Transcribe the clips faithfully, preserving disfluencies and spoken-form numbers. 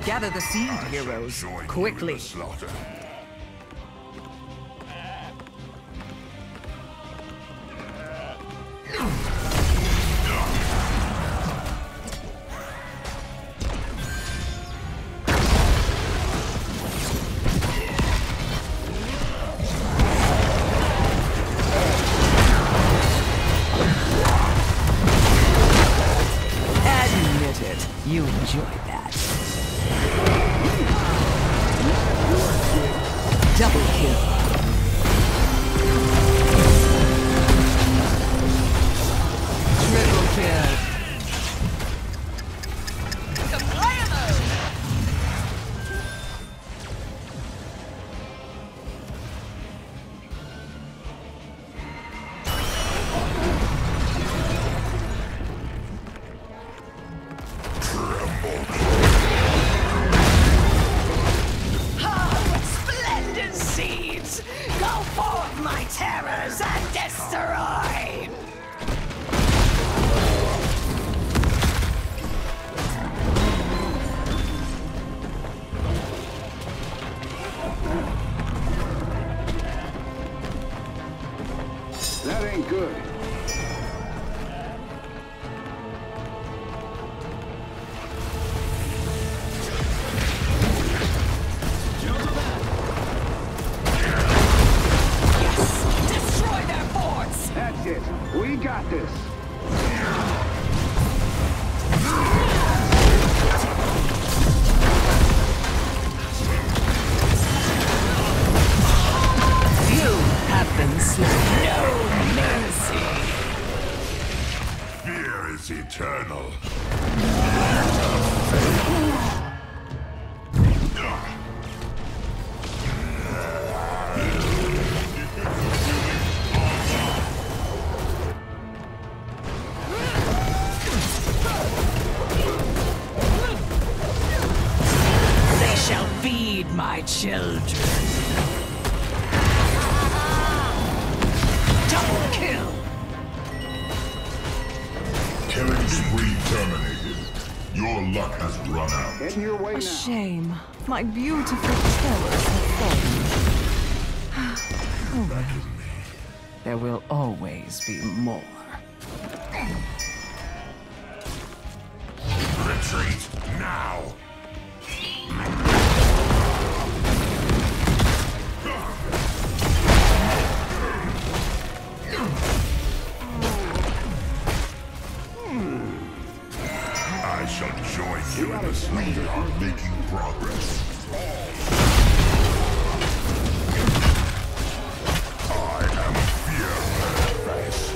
Gather the seed, heroes, quickly. You enjoy that. Double kill. Triple kill. That ain't good. Yes! Destroy their forts! That's it. We got this. You have been slain. No mercy. Fear is eternal. They shall feed my children. Double kill. Killing spree terminated. Your luck has run out. Heading your way A now. shame. My beautiful terrors have fallen. Oh, well. There will always be more. Retreat now. I shall join you in the slaughter are making progress. I am fear manifest.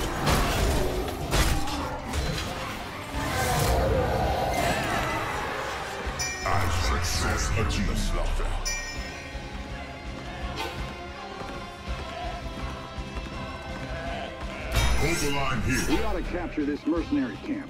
As success achieve the slaughter. Hold the line here. We ought to capture this mercenary camp.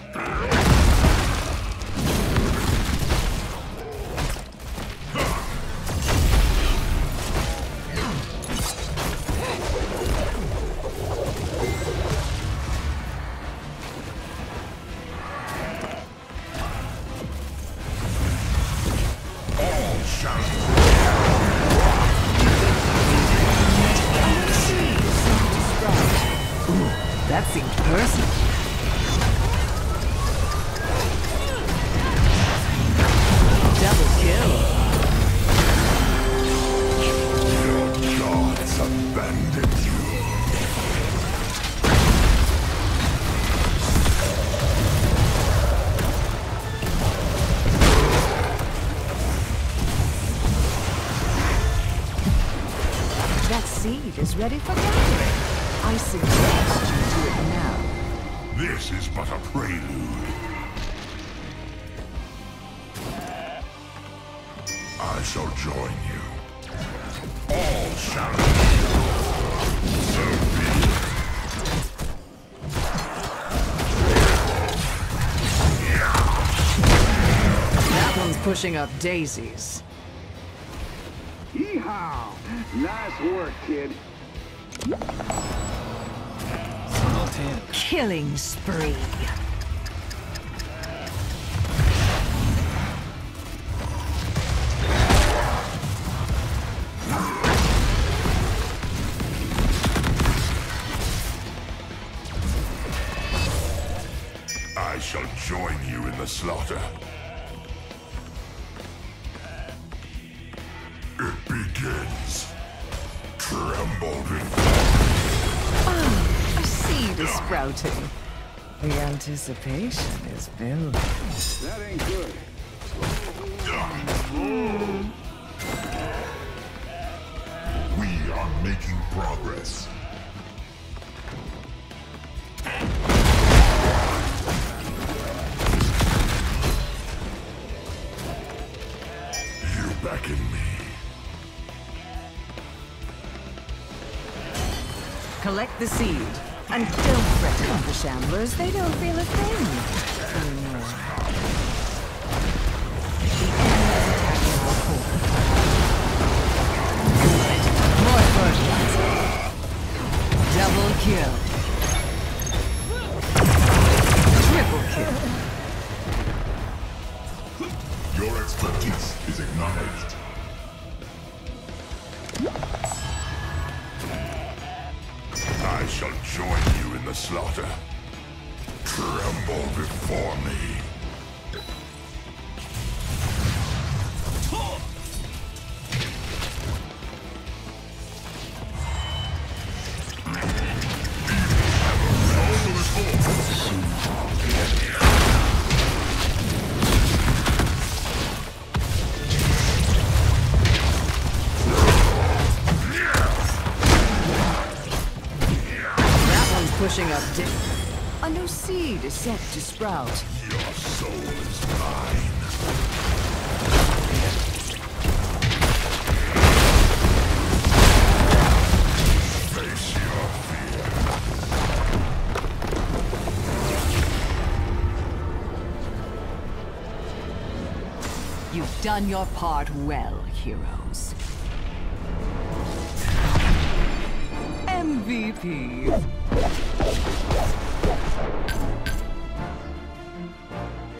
All shall That seemed personal. Double kill. your gods abandon you. That seed is ready for gathering. I suggest you do it now. This is but a prelude. I shall join you. All shall so be it. That one's pushing up daisies. Yeehaw! Nice work, kid. Killing spree. I shall join you in the slaughter. It begins. Tremble before. Ah, a seed is sprouting. The anticipation is building. That ain't good. We are making progress. You beckon me. Collect the seed. And don't fret about the shamblers. They don't feel a thing anymore. The enemy is attacking our core. Good. More fertilizer. Double kill. Triple kill. Your expertise is acknowledged. I shall join you in the slaughter. Tremble before me. Pushing up deep. A new seed is set to sprout. Your soul is mine. Face your fear. You've done your part well, heroes. M V P.